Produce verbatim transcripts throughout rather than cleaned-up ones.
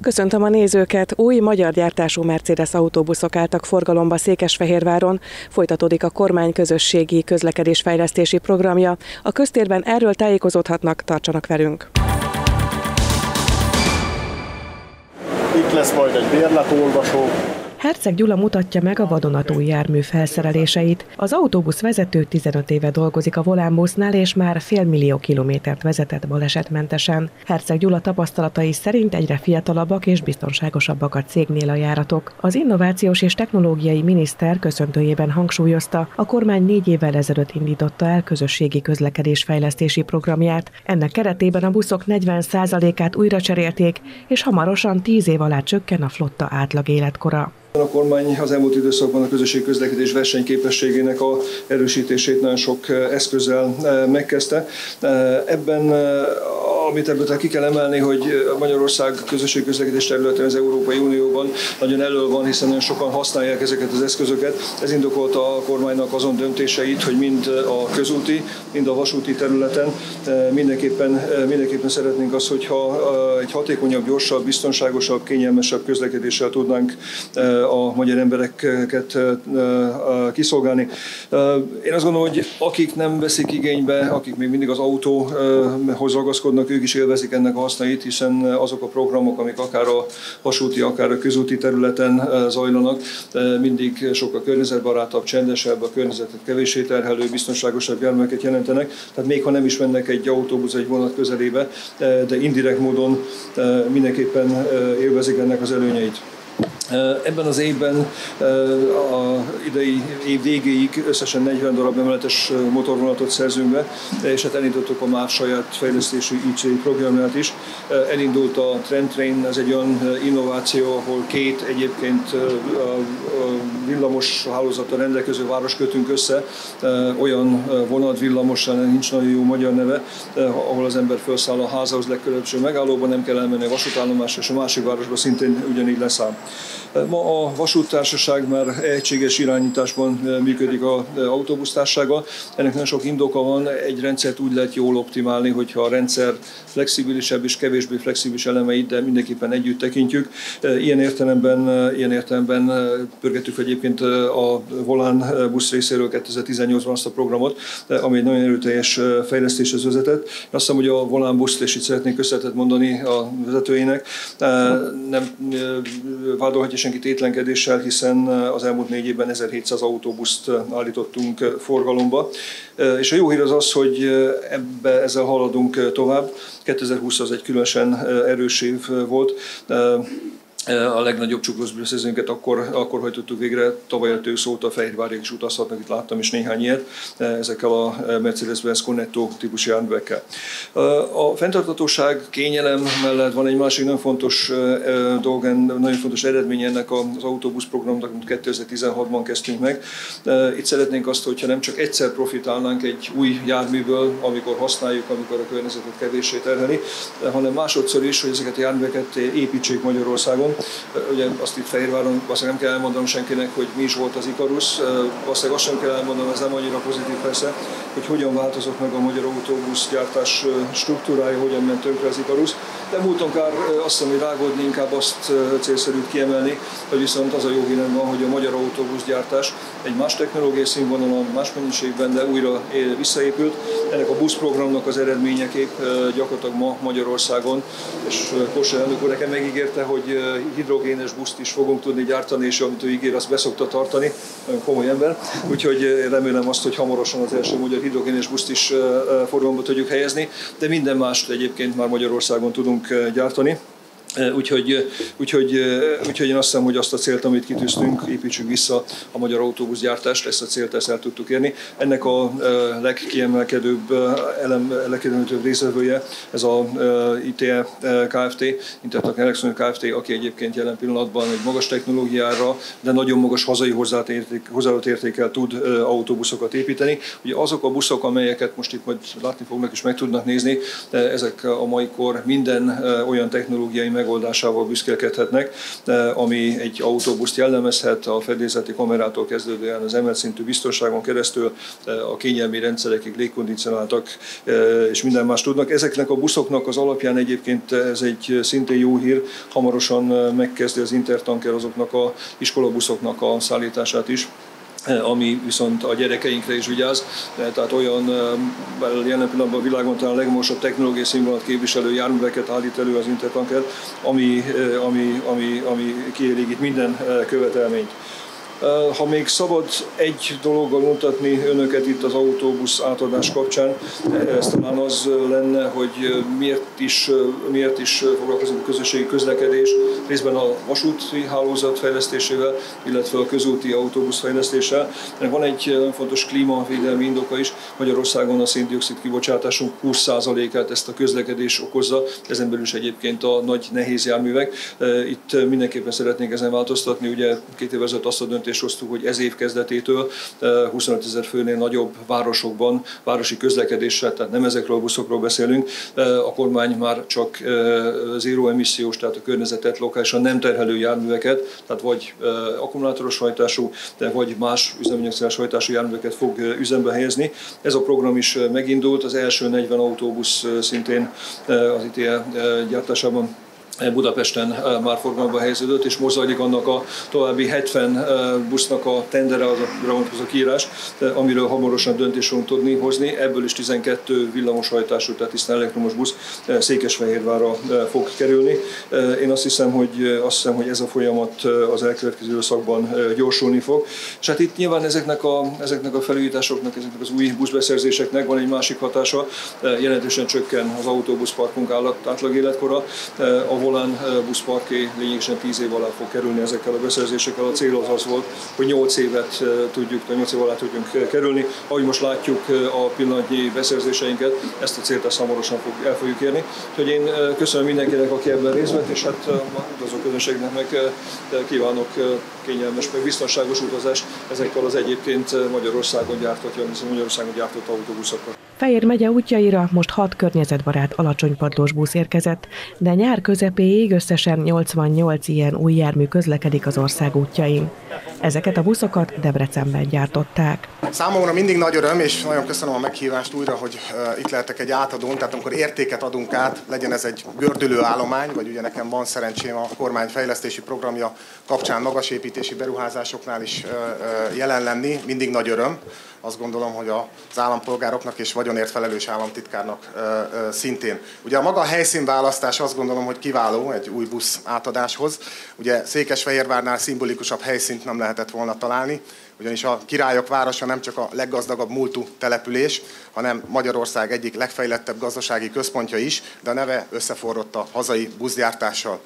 Köszöntöm a nézőket! Új magyar gyártású Mercedes autóbuszok álltak forgalomba Székesfehérváron. Folytatódik a kormány közösségi közlekedésfejlesztési programja. A köztérben erről tájékozódhatnak, tartsanak velünk! Itt lesz majd egy bérletolvasó. Herceg Gyula mutatja meg a vadonatúj jármű felszereléseit. Az autóbusz vezető tizenöt éve dolgozik a Volánbusznál, és már félmillió kilométert vezetett balesetmentesen. Herceg Gyula tapasztalatai szerint egyre fiatalabbak és biztonságosabbak a cégnél a járatok. Az innovációs és technológiai miniszter köszöntőjében hangsúlyozta, a kormány négy évvel ezelőtt indította el közösségi közlekedésfejlesztési programját. Ennek keretében a buszok negyven százalékát újra cserélték, és hamarosan tíz év alá csökken a flotta átlag életkora. A kormány az elmúlt időszakban a közösségi közlekedés versenyképességének a erősítését nagyon sok eszközzel megkezdte. Ebben, amit ebből ki kell emelni, hogy Magyarország közösségi közlekedés területén az Európai Unióban nagyon elől van, hiszen nagyon sokan használják ezeket az eszközöket. Ez indokolta a kormánynak azon döntéseit, hogy mind a közúti, mind a vasúti területen mindenképpen, mindenképpen szeretnénk azt, hogyha egy hatékonyabb, gyorsabb, biztonságosabb, kényelmesebb közlekedéssel tudnánk a magyar embereket kiszolgálni. Én azt gondolom, hogy akik nem veszik igénybe, akik még mindig az autóhoz ragaszkodnak, ők is élvezik ennek a hasznait, hiszen azok a programok, amik akár a vasúti, akár a közúti területen zajlanak, mindig sokkal környezetbarátabb, csendesebb, a környezetet kevéssé terhelő, biztonságosabb járműveket jelentenek. Tehát még ha nem is mennek egy autóbusz, egy vonat közelébe, de indirekt módon mindenképpen élvezik ennek az előnyeit. Ebben az évben, a idei év végéig összesen negyven darab emeletes motorvonatot szerzünk be, és hát elindítottuk a MÁV saját fejlesztésű i cé programját is. Elindult a Trend Train, ez egy olyan innováció, ahol két egyébként villamos hálózattal rendelkező város kötünk össze, olyan vonat, villamossal, nincs nagyon jó magyar neve, ahol az ember felszáll a házához legközelebbi megállóban, nem kell elmenni a vasútállomásra, és a másik városban szintén ugyanígy leszáll. Ma a vasúttársaság már egységes irányításban működik az autóbusztársasággal. Ennek nagyon sok indoka van, egy rendszert úgy lehet jól optimálni, hogyha a rendszer flexibilisebb és kevésbé flexibilis elemeit, de mindenképpen együtt tekintjük. Ilyen értelemben, ilyen értelemben pörgettük egyébként a Volán busz részéről kétezer-tizennyolcban azt a programot, ami egy nagyon erőteljes fejlesztéshez vezetett. Azt hiszem, hogy a Volán buszt, és itt szeretnék köszönetet mondani a vezetőjének, nem vádolhatja senki tétlenkedéssel, hiszen az elmúlt négy évben ezerhétszáz autóbuszt állítottunk forgalomba. És a jó hír az az, hogy ebbe, ezzel haladunk tovább. kétezer-húsz az egy különösen erős év volt. A legnagyobb csuklószezonünket akkor, akkor hajtottuk végre, tavaly a ősz óta Fehérváriak is utazhatnak, itt láttam is néhány ilyet, ezekkel a Mercedes-Benz Cornetto típusú járművekkel. A fenntarthatóság, kényelem mellett van egy másik nagyon fontos dolog, nagyon fontos eredmény ennek az autóbusz programnak, amit kétezer-tizenhatban kezdtünk meg. Itt szeretnénk azt, hogyha nem csak egyszer profitálnánk egy új járműből, amikor használjuk, amikor a környezetet kevéssé terheli, hanem másodszor is, hogy ezeket a járműveket építsék Magyarországon. Ugye azt itt Fehérváron valószínűleg nem kell elmondanom senkinek, hogy mi is volt az Ikarus. Valószínűleg azt sem kell elmondanom, ez nem annyira pozitív persze, hogy hogyan változott meg a magyar autóbuszgyártás struktúrája, hogyan ment tönkre az Ikarus. De múlton kár azt hiszem, hogy rágódni, inkább azt célszerű kiemelni, hogy viszont az a jó hírem van, hogy a magyar autóbuszgyártás egy más technológiai színvonalon, más mennyiségben, de újra visszaépült. Ennek a buszprogramnak az eredményeképp gyakorlatilag ma Magyarországon, és Kósa elnök úr nekem megígérte, hogy hidrogénes buszt is fogunk tudni gyártani, és amit ő ígér, azt be szokta tartani, nagyon komoly ember. Úgyhogy remélem azt, hogy hamarosan az első magyar hidrogénes buszt is forgalomba tudjuk helyezni, de minden mást egyébként már Magyarországon tudunk gyártani. Úgyhogy, úgyhogy, úgyhogy én azt hiszem, hogy azt a célt, amit kitűztünk, építsük vissza a magyar autóbuszgyártást, ezt a célt ezt el tudtuk érni. Ennek a legkiemelkedőbb elem, legkiemelkedőbb részvevője ez a i té e Kft., Intertek Electronics Kft., aki egyébként jelen pillanatban egy magas technológiára, de nagyon magas hazai hozzáadott értékkel tud autóbuszokat építeni. Ugye azok a buszok, amelyeket most itt majd látni fognak és meg tudnak nézni, ezek a mai kor minden olyan technológiai megoldásával büszkélkedhetnek, ami egy autóbuszt jellemezhet, a fedélzeti kamerától kezdődően az emelt szintű biztonságon keresztül a kényelmi rendszerekig, légkondicionáltak és minden más tudnak. Ezeknek a buszoknak az alapján egyébként ez egy szintén jó hír, hamarosan megkezdi az Intertanker azoknak a iskolabuszoknak a szállítását is, ami viszont a gyerekeinkre is vigyáz, tehát olyan jelen pillanatban a világon talán a legmagasabb technológiai színvonalat képviselő járműveket állít elő az Intertanker, ami, ami, ami, ami kielégít minden követelményt. Ha még szabad egy dologgal mutatni önöket itt az autóbusz átadás kapcsán, ez talán az lenne, hogy miért is, miért is foglalkozunk a közösségi közlekedés, részben a vasúti hálózat fejlesztésével, illetve a közúti autóbusz fejlesztéssel. Van egy fontos klímavédelmi indoka is, Magyarországon a szén-dioxid kibocsátásunk húsz százalékát ezt a közlekedés okozza, ezen belül is egyébként a nagy nehéz járművek. Itt mindenképpen szeretnénk ezen változtatni, ugye két évvel ezelőtt azt a döntést hoztuk, hogy ez év kezdetétől huszonöt ezer főnél nagyobb városokban, városi közlekedéssel, tehát nem ezekről a buszokról beszélünk, a kormány már csak zéró emissziós, tehát a környezetet lokálisan nem terhelő járműveket, tehát vagy akkumulátoros hajtású, de vagy más üzemanyagcellás hajtású járműveket fog üzembe helyezni. Ez a program is megindult, az első negyven autóbusz szintén az i té e gyártásában Budapesten már forgalomba helyeződött, és most zajlik annak a további hetven busznak a tendere, az a vonatkozó kiírás, amiről hamarosan döntést fogunk tudni hozni. Ebből is tizenkettő villamoshajtású, tehát tisztán elektromos busz Székesfehérvárra fog kerülni. Én azt hiszem, hogy, azt hiszem, hogy ez a folyamat az elkövetkező időszakban gyorsulni fog. És hát itt nyilván ezeknek a, ezeknek a felújításoknak, ezeknek az új buszbeszerzéseknek van egy másik hatása, jelentősen csökken az autóbuszparkunk átlag életkora. A Volán buszparké lényegesen tíz év alá fog kerülni ezekkel a beszerzésekkel. A cél az az volt, hogy nyolc évet tudjuk, nyolc év alá tudjunk kerülni. Ahogy most látjuk a pillanatnyi beszerzéseinket, ezt a célt ezt hamarosan fog, el fogjuk érni. Úgyhogy én köszönöm mindenkinek, aki ebben részt vett, és hát a utazó közönségnek meg kívánok kényelmes, meg biztonságos utazást ezekkel az egyébként Magyarországon gyártott, Magyarországon gyártott autóbuszokkal. Fejér megye útjaira most hat környezetbarát alacsonypadlós busz érkezett, de nyár közepéig összesen nyolcvannyolc ilyen új jármű közlekedik az ország útjain. Ezeket a buszokat Debrecenben gyártották. Számomra mindig nagy öröm, és nagyon köszönöm a meghívást újra, hogy uh, itt lehetek egy átadón, tehát amikor értéket adunk át, legyen ez egy gördülő állomány, vagy ugye nekem van szerencsém a kormány fejlesztési programja kapcsán magasépítési beruházásoknál is uh, uh, jelen lenni, mindig nagy öröm. Azt gondolom, hogy az állampolgároknak és vagyonért felelős államtitkárnak uh, uh, szintén. Ugye a maga a helyszínválasztás azt gondolom, hogy kiváló egy új busz átadáshoz. Ugye Székesfehérvárnál szimbolikusabb helyszínt nem lehetett volna találni, ugyanis a Királyok városa nem csak a leggazdagabb múltú település, hanem Magyarország egyik legfejlettebb gazdasági központja is, de a neve összeforrott a hazai buszgyártással.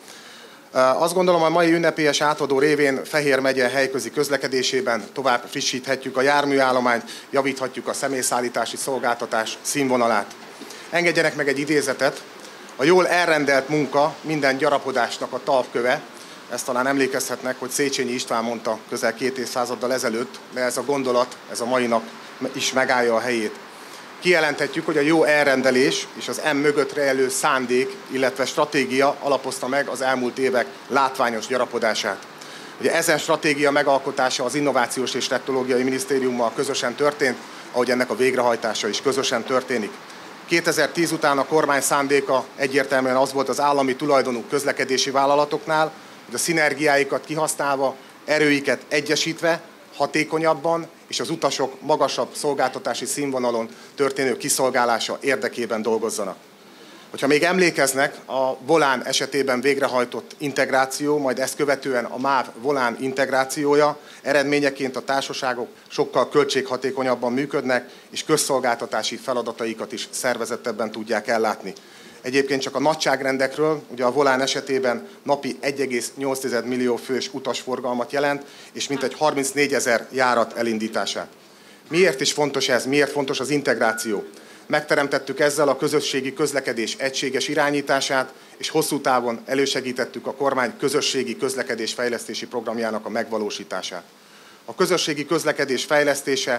Azt gondolom, a mai ünnepélyes átadó révén Fejér megye helyközi közlekedésében tovább frissíthetjük a járműállományt, javíthatjuk a személyszállítási szolgáltatás színvonalát. Engedjenek meg egy idézetet. A jól elrendelt munka minden gyarapodásnak a talpköve. Ezt talán emlékezhetnek, hogy Széchenyi István mondta közel két évszázaddal ezelőtt, de ez a gondolat, ez a mai nap is megállja a helyét. Kijelenthetjük, hogy a jó elrendelés és az M mögött rejlő szándék, illetve stratégia alapozta meg az elmúlt évek látványos gyarapodását. Ugye ezen stratégia megalkotása az Innovációs és Technológiai Minisztériummal közösen történt, ahogy ennek a végrehajtása is közösen történik. kétezer-tíz után a kormány szándéka egyértelműen az volt az állami tulajdonú közlekedési vállalatoknál, hogy a szinergiáikat kihasználva, erőiket egyesítve, hatékonyabban és az utasok magasabb szolgáltatási színvonalon történő kiszolgálása érdekében dolgozzanak. Hogyha még emlékeznek, a Volán esetében végrehajtott integráció, majd ezt követően a MÁV Volán integrációja eredményeként a társaságok sokkal költséghatékonyabban működnek, és közszolgáltatási feladataikat is szervezettebben tudják ellátni. Egyébként csak a nagyságrendekről, ugye a Volán esetében napi egy egész nyolc millió fős utasforgalmat jelent, és mintegy harmincnégyezer járat elindítását. Miért is fontos ez? Miért fontos az integráció? Megteremtettük ezzel a közösségi közlekedés egységes irányítását, és hosszú távon elősegítettük a kormány közösségi közlekedés fejlesztési programjának a megvalósítását. A közösségi közlekedés fejlesztése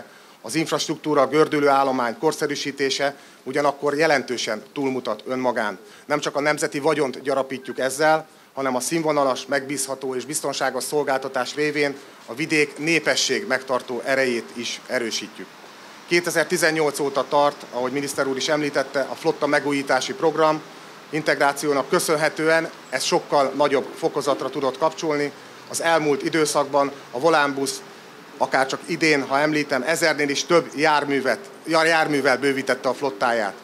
Az infrastruktúra, gördülő állomány korszerűsítése ugyanakkor jelentősen túlmutat önmagán. Nem csak a nemzeti vagyont gyarapítjuk ezzel, hanem a színvonalas, megbízható és biztonságos szolgáltatás révén a vidék népesség megtartó erejét is erősítjük. kétezer-tizennyolc óta tart, ahogy miniszter úr is említette, a flotta megújítási program. Integrációnak köszönhetően ez sokkal nagyobb fokozatra tudott kapcsolni. Az elmúlt időszakban a Volánbusz, akár csak idén, ha említem, ezernél is több járművet, járművel bővítette a flottáját.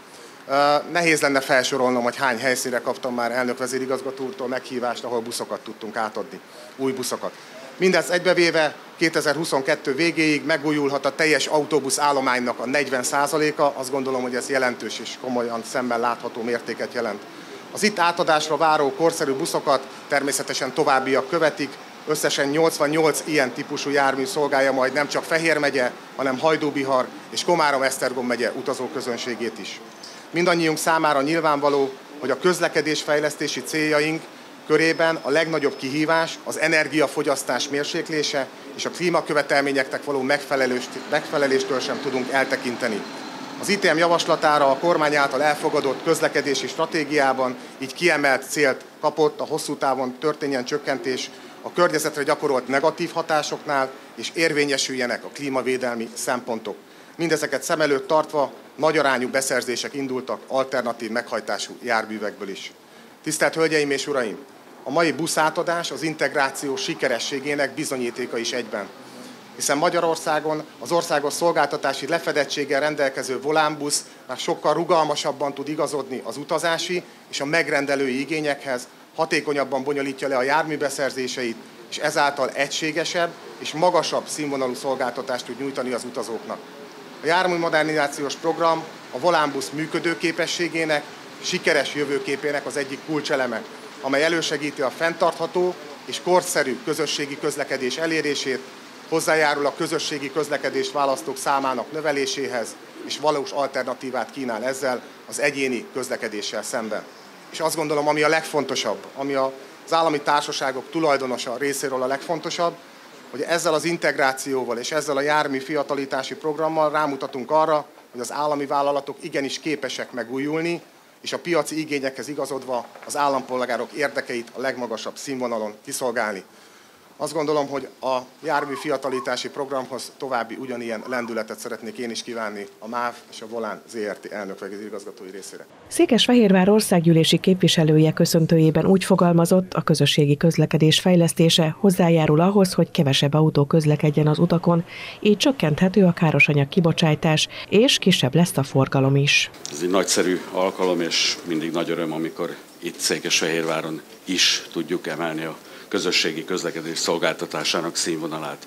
Nehéz lenne felsorolnom, hogy hány helyszínre kaptam már elnök vezérigazgató úrtól meghívást, ahol buszokat tudtunk átadni, új buszokat. Mindezt egybevéve kétezer-huszonkettő végéig megújulhat a teljes autóbusz állománynak a negyven százaléka, azt gondolom, hogy ez jelentős és komolyan szemmel látható mértéket jelent. Az itt átadásra váró korszerű buszokat természetesen továbbiak követik, összesen nyolcvannyolc ilyen típusú jármű szolgálja majd nem csak Fehér megye, hanem Hajdú-Bihar és Komárom-Esztergom megye utazóközönségét is. Mindannyiunk számára nyilvánvaló, hogy a közlekedésfejlesztési céljaink körében a legnagyobb kihívás az energiafogyasztás mérséklése és a klímakövetelményeknek való megfeleléstől sem tudunk eltekinteni. Az i té em javaslatára a kormány által elfogadott közlekedési stratégiában így kiemelt célt kapott, a hosszú távon történjen csökkentés a környezetre gyakorolt negatív hatásoknál, és érvényesüljenek a klímavédelmi szempontok. Mindezeket szem előtt tartva nagyarányú beszerzések indultak alternatív meghajtású járművekből is. Tisztelt Hölgyeim és Uraim! A mai buszátadás az integráció sikerességének bizonyítéka is egyben. Hiszen Magyarországon az országos szolgáltatási lefedettséggel rendelkező Volánbusz már sokkal rugalmasabban tud igazodni az utazási és a megrendelői igényekhez, hatékonyabban bonyolítja le a járműbeszerzéseit, és ezáltal egységesebb és magasabb színvonalú szolgáltatást tud nyújtani az utazóknak. A járműmodernizációs program a Volánbusz működőképességének, sikeres jövőképének az egyik kulcseleme, amely elősegíti a fenntartható és korszerű közösségi közlekedés elérését, hozzájárul a közösségi közlekedést választók számának növeléséhez, és valós alternatívát kínál ezzel az egyéni közlekedéssel szemben. És azt gondolom, ami a legfontosabb, ami az állami társaságok tulajdonosa részéről a legfontosabb, hogy ezzel az integrációval és ezzel a jármű fiatalítási programmal rámutatunk arra, hogy az állami vállalatok igenis képesek megújulni, és a piaci igényekhez igazodva az állampolgárok érdekeit a legmagasabb színvonalon kiszolgálni. Azt gondolom, hogy a jármű fiatalítási programhoz további ugyanilyen lendületet szeretnék én is kívánni a MÁV és a Volán zé er té elnök igazgatói részére. Székesfehérvár országgyűlési képviselője köszöntőjében úgy fogalmazott, a közösségi közlekedés fejlesztése hozzájárul ahhoz, hogy kevesebb autó közlekedjen az utakon, így csökkenthető a károsanyag kibocsátás, és kisebb lesz a forgalom is. Ez egy nagyszerű alkalom, és mindig nagy öröm, amikor itt Székesfehérváron is tudjuk emelni a közösségi közlekedés szolgáltatásának színvonalát.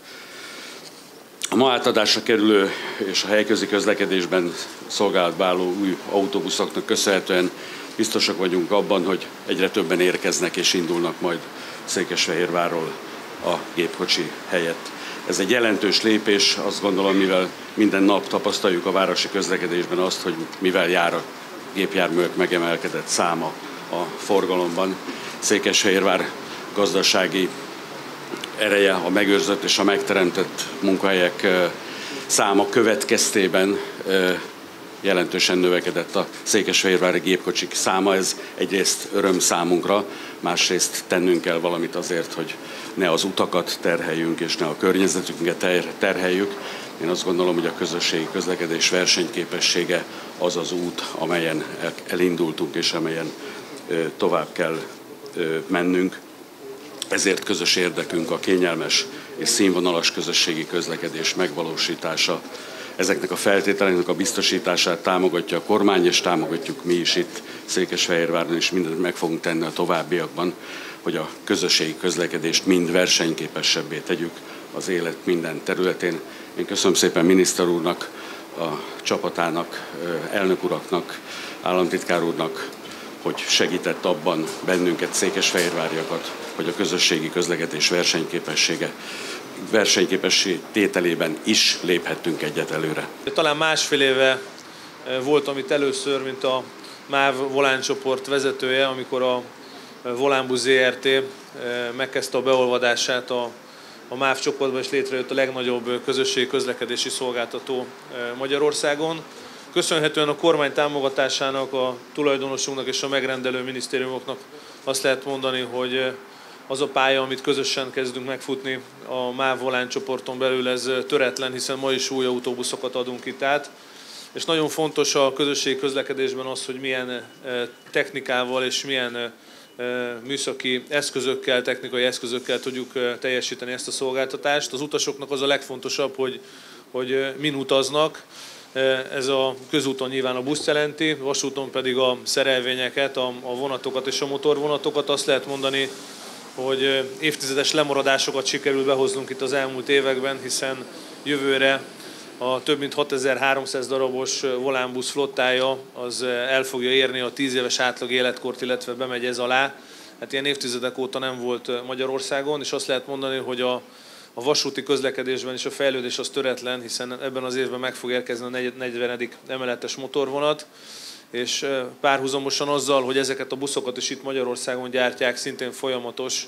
A ma átadásra kerülő és a helyközi közlekedésben szolgálatba álló új autóbuszoknak köszönhetően biztosak vagyunk abban, hogy egyre többen érkeznek és indulnak majd Székesfehérvárról a gépkocsi helyett. Ez egy jelentős lépés, azt gondolom, mivel minden nap tapasztaljuk a városi közlekedésben azt, hogy mivel jár a gépjárművek megemelkedett száma a forgalomban. Székesfehérvár gazdasági ereje, a megőrzött és a megteremtett munkahelyek száma következtében jelentősen növekedett a székesfehérvári gépkocsik száma. Ez egyrészt öröm számunkra, másrészt tennünk kell valamit azért, hogy ne az utakat terheljünk és ne a környezetünket terheljük. Én azt gondolom, hogy a közösségi közlekedés versenyképessége az az út, amelyen elindultunk és amelyen tovább kell mennünk. Ezért közös érdekünk a kényelmes és színvonalas közösségi közlekedés megvalósítása. Ezeknek a feltételeknek a biztosítását támogatja a kormány, és támogatjuk mi is itt Székesfehérváron, és mindent meg fogunk tenni a továbbiakban, hogy a közösségi közlekedést mind versenyképesebbé tegyük az élet minden területén. Én köszönöm szépen miniszter úrnak, a csapatának, elnök uraknak, államtitkár úrnak, hogy segített abban bennünket, székesfehérváriakat, hogy a közösségi közlekedés versenyképessége, versenyképessé tételében is léphettünk egyet előre. Talán másfél éve voltam itt először, mint a MÁV Volán csoport vezetője, amikor a Volánbusz zé er té megkezdte a beolvadását a a MÁV csoportban is létrejött a legnagyobb közösségi közlekedési szolgáltató Magyarországon. Köszönhetően a kormány támogatásának, a tulajdonosunknak és a megrendelő minisztériumoknak azt lehet mondani, hogy az a pálya, amit közösen kezdünk megfutni a MÁV Volán csoporton belül, ez töretlen, hiszen ma is új autóbuszokat adunk itt át. És nagyon fontos a közösségi közlekedésben az, hogy milyen technikával és milyen műszaki eszközökkel, technikai eszközökkel tudjuk teljesíteni ezt a szolgáltatást. Az utasoknak az a legfontosabb, hogy, hogy min utaznak. Ez a közúton nyilván a buszt jelenti, vasúton pedig a szerelvényeket, a vonatokat és a motorvonatokat. Azt lehet mondani, hogy évtizedes lemaradásokat sikerül behoznunk itt az elmúlt években, hiszen jövőre a több mint hatezer-háromszáz darabos volánbusz flottája az el fogja érni a tíz éves átlag életkort, illetve bemegy ez alá. Hát ilyen évtizedek óta nem volt Magyarországon, és azt lehet mondani, hogy a, a vasúti közlekedésben is a fejlődés az töretlen, hiszen ebben az évben meg fog érkezni a negyvenedik emeletes motorvonat, és párhuzamosan azzal, hogy ezeket a buszokat is itt Magyarországon gyártják, szintén folyamatos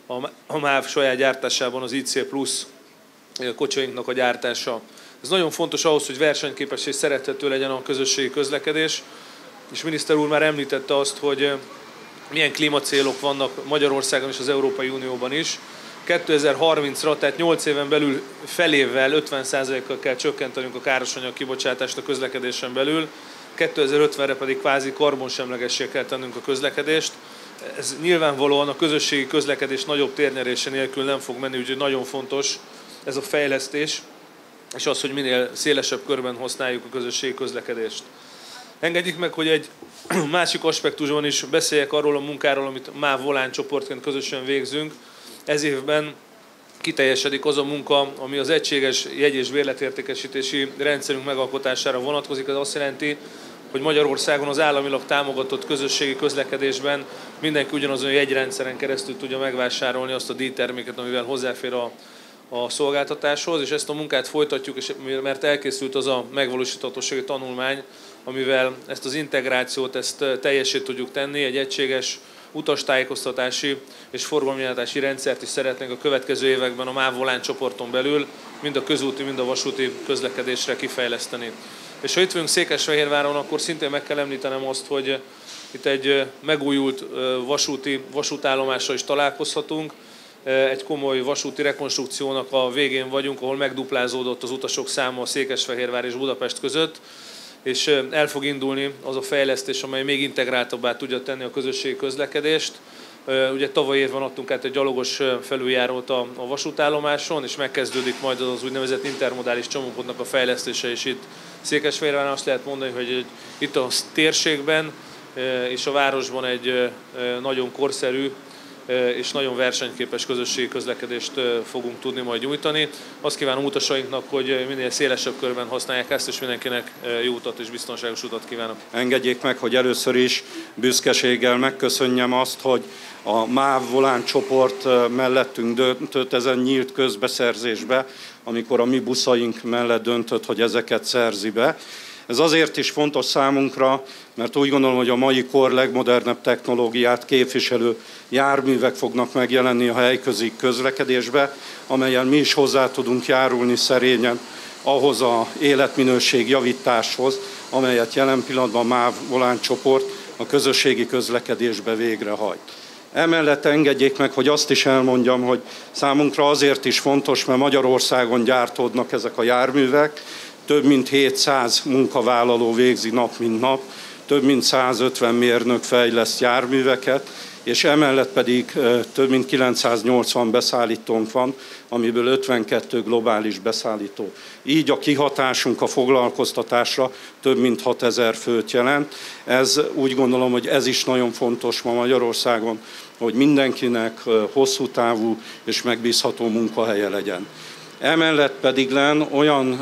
a MÁV saját gyártásában az i cé plusz kocsainknak a gyártása. Ez nagyon fontos ahhoz, hogy versenyképes és szerethető legyen a közösségi közlekedés, és miniszter úr már említette azt, hogy milyen klímacélok vannak Magyarországon és az Európai Unióban is. kétezer-harmincra, tehát nyolc éven belül felével, ötven százalékkal kell csökkentenünk a károsanyag kibocsátást a közlekedésen belül, kétezer-ötvenre pedig kvázi karbonsemlegessé kell tennünk a közlekedést. Ez nyilvánvalóan a közösségi közlekedés nagyobb térnyerése nélkül nem fog menni, úgyhogy nagyon fontos ez a fejlesztés, és az, hogy minél szélesebb körben használjuk a közösségi közlekedést. Engedjék meg, hogy egy másik aspektusban is beszéljek arról a munkáról, amit MÁV Volán csoportként közösen végzünk. Ez évben kiteljesedik az a munka, ami az egységes jegy- és bérletértékesítési rendszerünk megalkotására vonatkozik. Ez azt jelenti, hogy Magyarországon az államilag támogatott közösségi közlekedésben mindenki ugyanazon jegyrendszeren keresztül tudja megvásárolni azt a díjterméket, amivel hozzáfér a a szolgáltatáshoz, és ezt a munkát folytatjuk, és mert elkészült az a megvalósíthatósági tanulmány, amivel ezt az integrációt, ezt teljessé tudjuk tenni, egy egységes utastájékoztatási és forgalomnyeltási rendszert is szeretnénk a következő években a MÁV Volán csoporton belül mind a közúti, mind a vasúti közlekedésre kifejleszteni. És ha itt vagyunk Székesfehérváron, akkor szintén meg kell említenem azt, hogy itt egy megújult vasúti vasútállomással is találkozhatunk. Egy komoly vasúti rekonstrukciónak a végén vagyunk, ahol megduplázódott az utasok száma Székesfehérvár és Budapest között, és el fog indulni az a fejlesztés, amely még integráltabbá tudja tenni a közösségi közlekedést. Ugye tavaly évben adtunk át egy gyalogos felüljárót a vasútállomáson, és megkezdődik majd az úgynevezett intermodális csomópontnak a fejlesztése is itt Székesfehérváron. Azt lehet mondani, hogy itt a térségben és a városban egy nagyon korszerű és nagyon versenyképes közösségi közlekedést fogunk tudni majd nyújtani. Azt kívánom utasainknak, hogy minél szélesebb körben használják ezt, és mindenkinek jó utat és biztonságos utat kívánok. Engedjék meg, hogy először is büszkeséggel megköszönjem azt, hogy a MÁV Volán csoport mellettünk döntött ezen nyílt közbeszerzésbe, amikor a mi buszaink mellett döntött, hogy ezeket szerzi be. Ez azért is fontos számunkra, mert úgy gondolom, hogy a mai kor legmodernebb technológiát képviselő járművek fognak megjelenni a helyközi közlekedésbe, amelyen mi is hozzá tudunk járulni szerényen ahhoz az életminőség javításhoz, amelyet jelen pillanatban a MÁV Volán csoport a közösségi közlekedésbe végrehajt. Emellett engedjék meg, hogy azt is elmondjam, hogy számunkra azért is fontos, mert Magyarországon gyártódnak ezek a járművek, több mint hétszáz munkavállaló végzi nap mint nap, több mint százötven mérnök fejleszt járműveket, és emellett pedig több mint kilencszáznyolcvan beszállítónk van, amiből ötvenkettő globális beszállító. Így a kihatásunk a foglalkoztatásra több mint hatezer főt jelent. Ez úgy gondolom, hogy ez is nagyon fontos ma Magyarországon, hogy mindenkinek hosszú távú és megbízható munkahelye legyen. Emellett pedig len olyan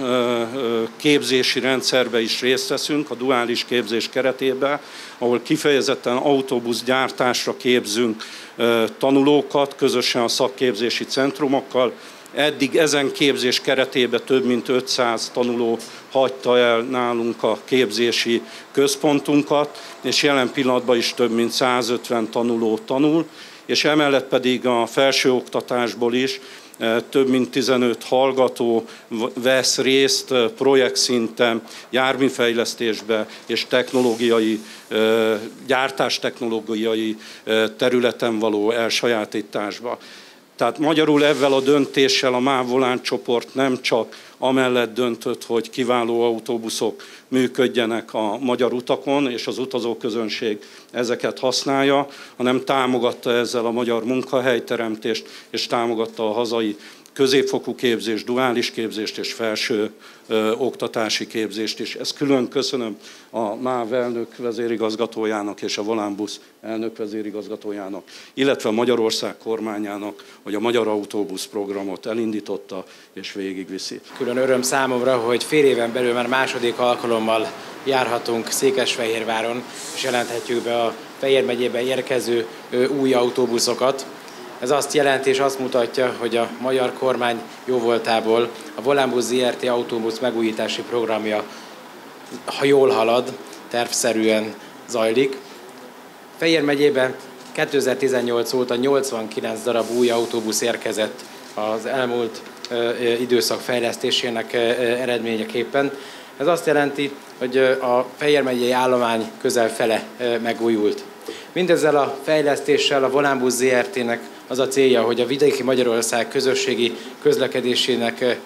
képzési rendszerbe is részt veszünk, a duális képzés keretében, ahol kifejezetten autóbuszgyártásra képzünk tanulókat, közösen a szakképzési centrumokkal. Eddig ezen képzés keretében több mint ötszáz tanuló hagyta el nálunk a képzési központunkat, és jelen pillanatban is több mint százötven tanuló tanul, és emellett pedig a felsőoktatásból is több mint tizenöt hallgató vesz részt projektszinten járműfejlesztésbe és technológiai, gyártástechnológiai területen való elsajátításba. Tehát magyarul ezzel a döntéssel a MÁV Volán csoport nem csak amellett döntött, hogy kiváló autóbuszok működjenek a magyar utakon, és az utazóközönség ezeket használja, hanem támogatta ezzel a magyar munkahelyteremtést, és támogatta a hazai középfokú képzést, duális képzést és felső ö, oktatási képzést is. Ezt külön köszönöm a MÁV elnök vezérigazgatójának és a Volánbusz elnök vezérigazgatójának, illetve a Magyarország kormányának, hogy a Magyar Autóbusz programot elindította és végigviszi. Külön öröm számomra, hogy fél éven belül már második alkalommal járhatunk Székesfehérváron, és jelenthetjük be a Fejér megyébe érkező új autóbuszokat. Ez azt jelenti és azt mutatja, hogy a magyar kormány jóvoltából a Volánbusz zé er té autóbusz megújítási programja, ha jól halad, tervszerűen zajlik. Fejér megyében kétezer-tizennyolc óta nyolcvankilenc darab új autóbusz érkezett az elmúlt időszak fejlesztésének eredményeképpen. Ez azt jelenti, hogy a Fejér megyei állomány közel fele megújult. Mindezzel a fejlesztéssel a Volánbusz zé er té-nek az a célja, hogy a vidéki Magyarország közösségi közlekedésének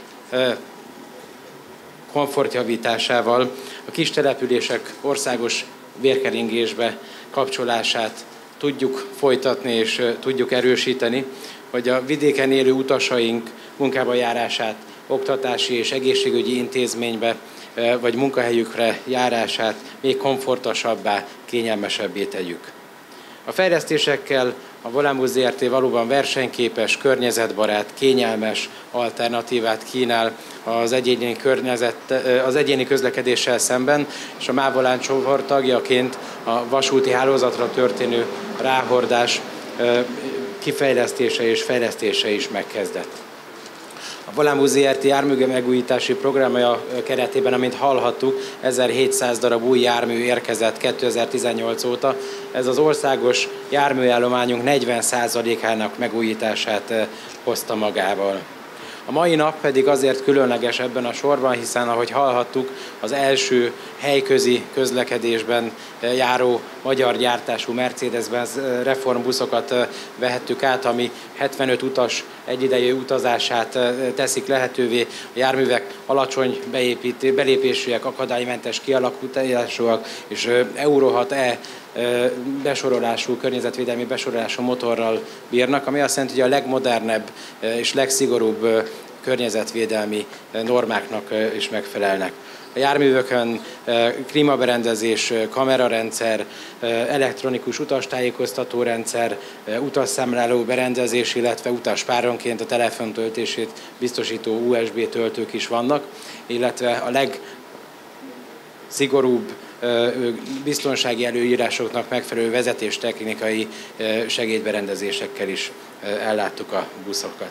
komfortjavításával a kis települések országos vérkeringésbe kapcsolását tudjuk folytatni és tudjuk erősíteni, hogy a vidéken élő utasaink munkába járását, oktatási és egészségügyi intézménybe vagy munkahelyükre járását még komfortosabbá, kényelmesebbé tegyük. A fejlesztésekkel a Volánbusz zé er té valóban versenyképes, környezetbarát, kényelmes alternatívát kínál az egyéni, környezet, az egyéni közlekedéssel szemben, és a MÁV Volán csoport tagjaként a vasúti hálózatra történő ráhordás kifejlesztése és fejlesztése is megkezdett. A Volánbusz zé er té jármű megújítási programja keretében, amint hallhattuk, ezerhétszáz darab új jármű érkezett kétezer-tizennyolc óta. Ez az országos járműállományunk negyven százalékának megújítását hozta magával. A mai nap pedig azért különleges ebben a sorban, hiszen ahogy hallhattuk, az első helyközi közlekedésben járó magyar gyártású Mercedes-Benz reformbuszokat vehettük át, ami hetvenöt utas egyidejű utazását teszik lehetővé. A járművek alacsony beépít, belépésűek, akadálymentes kialakításúak és Euro hat E besorolású, környezetvédelmi besorolású motorral bírnak, ami azt jelenti, hogy a legmodernebb és legszigorúbb környezetvédelmi normáknak is megfelelnek. A járművökön klímaberendezés, kamerarendszer, elektronikus utastájékoztató rendszer, utasszámláló berendezés, illetve utaspáronként a telefontöltését biztosító u es bé töltők is vannak, illetve a legszigorúbb biztonsági előírásoknak megfelelő vezetéstechnikai segédberendezésekkel is elláttuk a buszokat.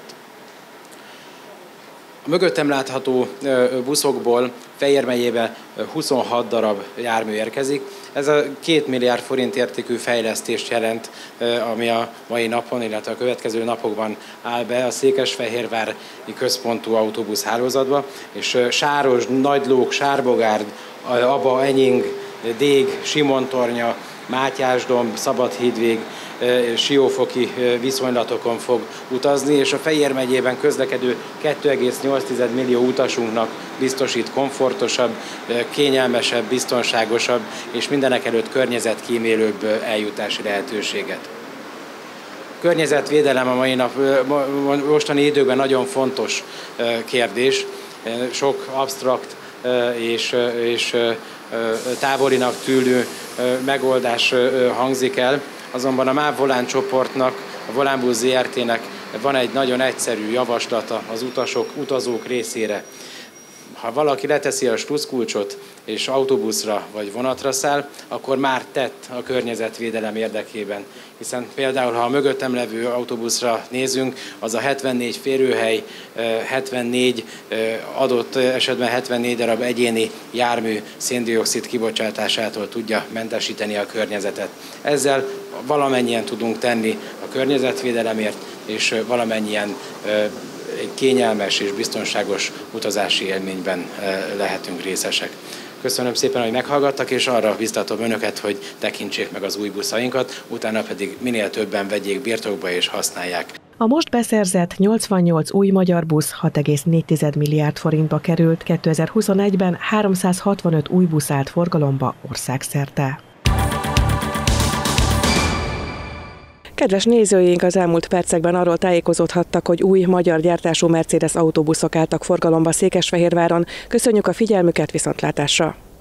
A mögöttem látható buszokból Fejér megyében huszonhat darab jármű érkezik. Ez a két milliárd forint értékű fejlesztést jelent, ami a mai napon, illetve a következő napokban áll be a székesfehérvári központú autóbuszhálózatba, és Sáros, Nagylók, Sárbogárd, Aba, Enying, Dég, Simontornya, Mátyásdomb, Szabadhídvég, siófoki viszonylatokon fog utazni, és a Fejér megyében közlekedő két egész nyolc millió utasunknak biztosít komfortosabb, kényelmesebb, biztonságosabb és mindenekelőtt környezetkímélőbb eljutási lehetőséget. Környezetvédelem a mai nap, mostani időkben nagyon fontos kérdés, sok absztrakt és, és távolinak tűnő megoldás hangzik el, azonban a MÁV Volán csoportnak, a Volánbusz zé er té-nek van egy nagyon egyszerű javaslata az utasok, utazók részére. Ha valaki leteszi a sluszkulcsot és autóbuszra vagy vonatra száll, akkor már tett a környezetvédelem érdekében. Hiszen például, ha a mögöttem levő autóbuszra nézünk, az a hetvennégy férőhely, hetvennégy adott esetben hetvennégy darab egyéni jármű szén-dioxid kibocsátásától tudja mentesíteni a környezetet. Ezzel valamennyien tudunk tenni a környezetvédelemért, és valamennyien egy kényelmes és biztonságos utazási élményben lehetünk részesek. Köszönöm szépen, hogy meghallgattak, és arra biztatom önöket, hogy tekintsék meg az új buszainkat, utána pedig minél többen vegyék birtokba és használják. A most beszerzett nyolcvannyolc új magyar busz hat egész négy milliárd forintba került, kétezer-huszonegyben háromszázhatvanöt új busz állt forgalomba országszerte. Kedves nézőink, az elmúlt percekben arról tájékozódhattak, hogy új magyar gyártású Mercedes autóbuszok álltak forgalomba Székesfehérváron. Köszönjük a figyelmüket, viszontlátásra!